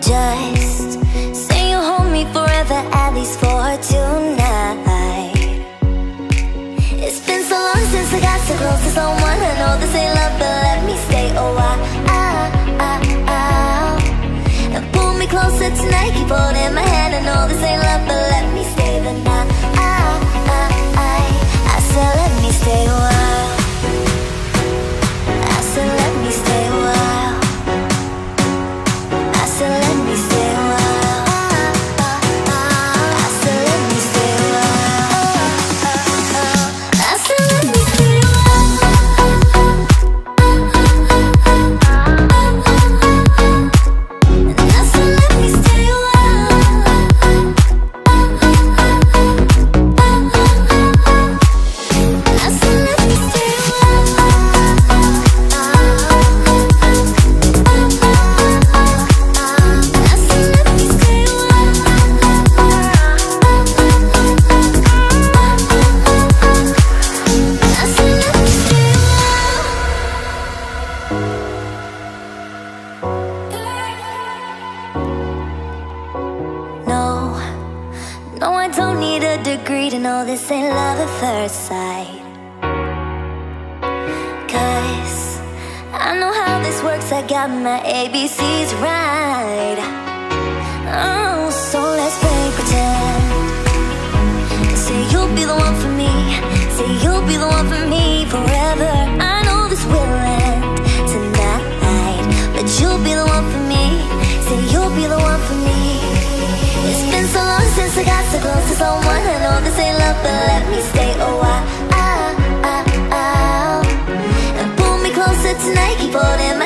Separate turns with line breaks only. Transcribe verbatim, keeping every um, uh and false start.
Just say you'll hold me forever, at least for tonight. It's been so long since I got so close to someone. I know this ain't love, but let me stay a while. And pull me closer tonight, keep holding my hand. I know this ain't love, but let me stay the night. I said let me stay a while. I said let me stay a while. I said let me stay a while. I said let me stay a while. I said let me stay a while. And I said let me stay a while. I said let me stay a No, no, I don't need a degree to know this ain't love at first sight. Cause I know how this works, I got my A B Cs right. Oh, so let's play pretend. Say you'll be the one for me. Say you'll be the one for me forever. I know this will end tonight, but you'll be the one for me. Say you'll be the one for me. It's been so long since I got so close to someone. I know this ain't love, but let me stay a while. And pull me closer tonight, keep holding my